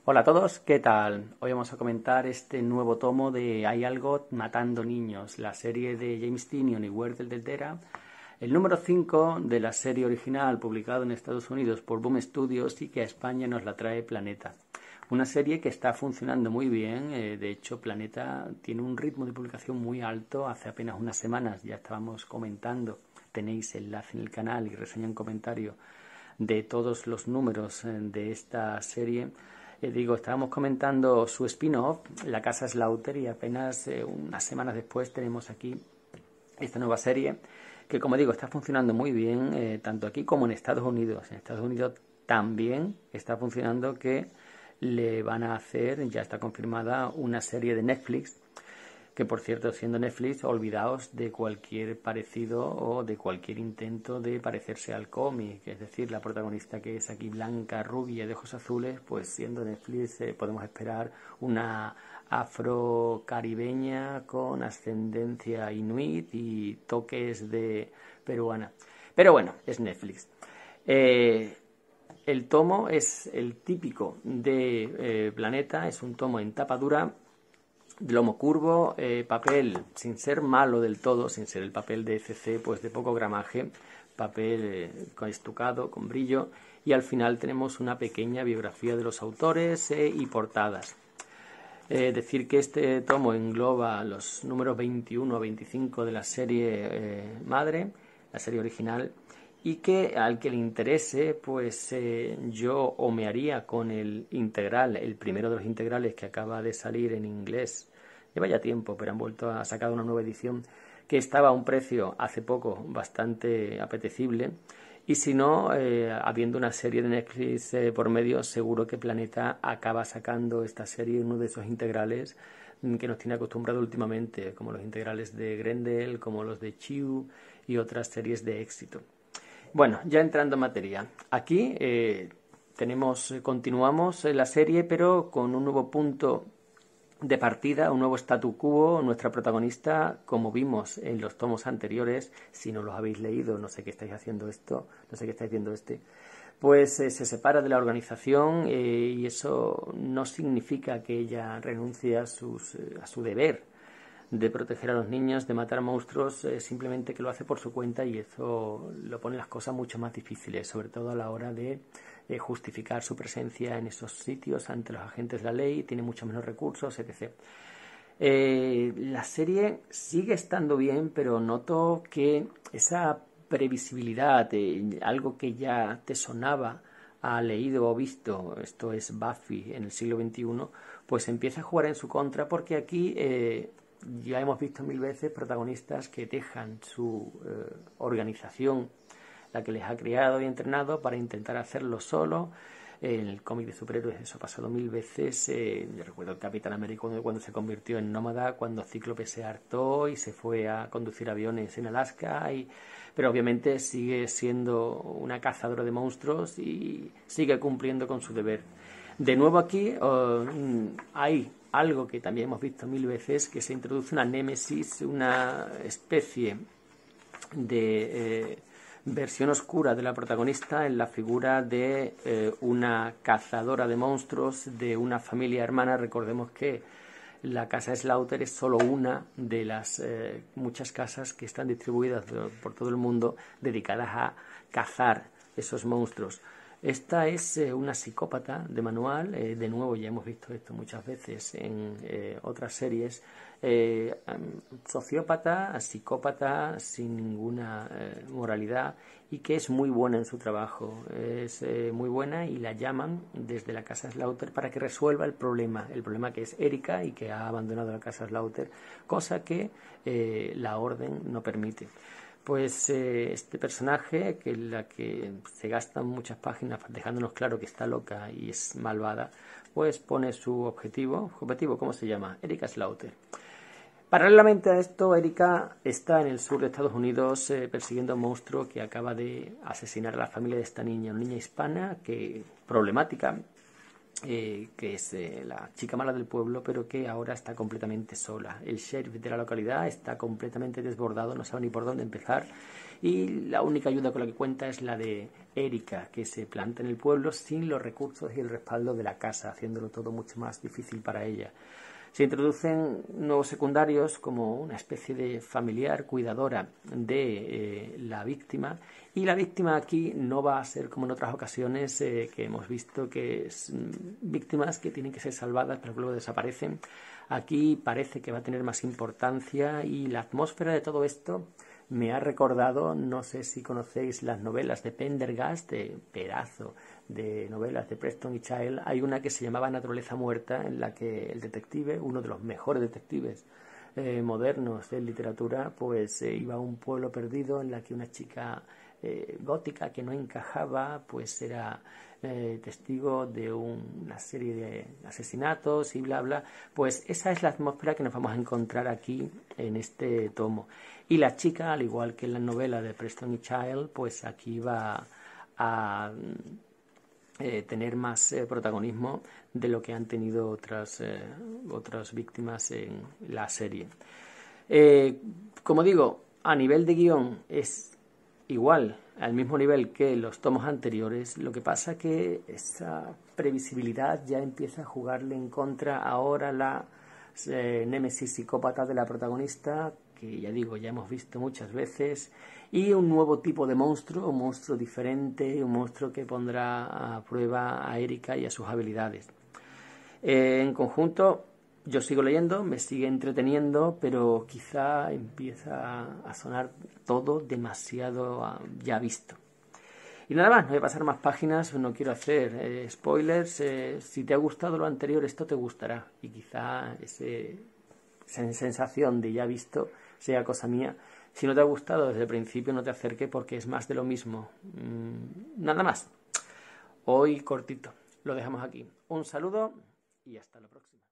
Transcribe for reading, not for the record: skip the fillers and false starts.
Hola a todos, ¿qué tal? Hoy vamos a comentar este nuevo tomo de Hay algo matando niños, la serie de James Tynion y Wendell del Tera, el número 5 de la serie original publicado en Estados Unidos por Boom Studios y que a España nos la trae Planeta. Una serie que está funcionando muy bien, de hecho Planeta tiene un ritmo de publicación muy alto, hace apenas unas semanas ya estábamos comentando, tenéis enlace en el canal y reseña en comentario de todos los números de esta serie. Estábamos comentando su spin-off, La Casa Slaughter, y apenas unas semanas después tenemos aquí esta nueva serie que, como digo, está funcionando muy bien, tanto aquí como en Estados Unidos. En Estados Unidos también está funcionando, que le van a hacer, ya está confirmada, una serie de Netflix, que por cierto, siendo Netflix, olvidaos de cualquier parecido o de cualquier intento de parecerse al cómic, es decir, la protagonista que es aquí blanca, rubia, de ojos azules, pues siendo Netflix podemos esperar una afro-caribeña con ascendencia inuit y toques de peruana. Pero bueno, es Netflix. El tomo es el típico de Planeta, es un tomo en tapa dura, de lomo curvo, papel sin ser malo del todo, sin ser el papel de FC, pues de poco gramaje, papel con estucado, con brillo, y al final tenemos una pequeña biografía de los autores y portadas. Decir que este tomo engloba los números 21 a 25 de la serie madre, la serie original, y que al que le interese, pues yo o me haría con el integral, el primero de los integrales que acaba de salir en inglés, lleva ya tiempo, pero han vuelto a sacar una nueva edición, que estaba a un precio hace poco bastante apetecible, y si no, habiendo una serie de Netflix por medio, seguro que Planeta acaba sacando esta serie en uno de esos integrales que nos tiene acostumbrado últimamente, como los integrales de Grendel, como los de Chew y otras series de éxito. Bueno, ya entrando en materia, aquí continuamos la serie, pero con un nuevo punto de partida, un nuevo statu quo. Nuestra protagonista, como vimos en los tomos anteriores, si no los habéis leído, no sé qué estáis haciendo esto, no sé qué estáis viendo pues se separa de la organización y eso no significa que ella renuncie a su deber de proteger a los niños, de matar monstruos, simplemente que lo hace por su cuenta, y eso lo pone las cosas mucho más difíciles, sobre todo a la hora de justificar su presencia en esos sitios ante los agentes de la ley. Tiene mucho menos recursos, etc. La serie sigue estando bien, pero noto que esa previsibilidad, algo que ya te sonaba ha leído o visto, esto es Buffy en el siglo XXI, pues empieza a jugar en su contra, porque aquí ya hemos visto mil veces protagonistas que dejan su organización, la que les ha criado y entrenado, para intentar hacerlo solo. En el cómic de superhéroes eso ha pasado mil veces. Yo recuerdo el Capitán América cuando se convirtió en nómada, cuando Cíclope se hartó y se fue a conducir aviones en Alaska, pero obviamente sigue siendo una cazadora de monstruos y sigue cumpliendo con su deber. De nuevo aquí hay algo que también hemos visto mil veces, que se introduce una némesis, una especie de versión oscura de la protagonista en la figura de una cazadora de monstruos de una familia hermana. Recordemos que la casa Slaughter es solo una de las muchas casas que están distribuidas por todo el mundo dedicadas a cazar esos monstruos. Esta es una psicópata de manual, de nuevo ya hemos visto esto muchas veces en otras series, sociópata, psicópata sin ninguna moralidad, y que es muy buena en su trabajo, es muy buena, y la llaman desde la casa Slaughter para que resuelva el problema que es Erika y que ha abandonado la casa Slaughter, cosa que la orden no permite. Pues este personaje, que la que se gastan muchas páginas dejándonos claro que está loca y es malvada, pues pone su objetivo, ¿cómo se llama? Erika Slaughter. Paralelamente a esto, Erika está en el sur de Estados Unidos persiguiendo a un monstruo que acaba de asesinar a la familia de esta niña, una niña hispana, que problemática, que es la chica mala del pueblo, pero que ahora está completamente sola. El sheriff de la localidad está completamente desbordado, no sabe ni por dónde empezar, y la única ayuda con la que cuenta es la de Erika, que se planta en el pueblo sin los recursos y el respaldo de la casa, haciéndolo todo mucho más difícil para ella. Se introducen nuevos secundarios como una especie de familiar cuidadora de la víctima, y la víctima aquí no va a ser como en otras ocasiones que hemos visto que es víctimas que tienen que ser salvadas pero que luego desaparecen. Aquí parece que va a tener más importancia, y la atmósfera de todo esto me ha recordado, no sé si conocéis las novelas de Pendergast, de pedazo de novelas de Preston y Child. Hay una que se llamaba Naturaleza Muerta, en la que el detective, uno de los mejores detectives modernos de literatura, pues iba a un pueblo perdido en la que una chica gótica que no encajaba, pues era testigo de una serie de asesinatos y bla bla. Pues esa es la atmósfera que nos vamos a encontrar aquí en este tomo. Y la chica, al igual que en la novela de Preston y Child, pues aquí va a tener más protagonismo de lo que han tenido otras víctimas en la serie. Como digo, a nivel de guión es igual, al mismo nivel que los tomos anteriores. Lo que pasa que esa previsibilidad ya empieza a jugarle en contra ahora la némesis psicópata de la protagonista, que ya digo, ya hemos visto muchas veces, y un nuevo tipo de monstruo, un monstruo diferente, un monstruo que pondrá a prueba a Erika y a sus habilidades. En conjunto, yo sigo leyendo, me sigue entreteniendo, pero quizá empieza a sonar todo demasiado ya visto. Y nada más, no voy a pasar más páginas, no quiero hacer spoilers. Si te ha gustado lo anterior, esto te gustará, y quizá esa sensación de ya visto sea cosa mía. Si no te ha gustado desde el principio, no te acerques, porque es más de lo mismo. Nada más. Hoy cortito. Lo dejamos aquí. Un saludo y hasta la próxima.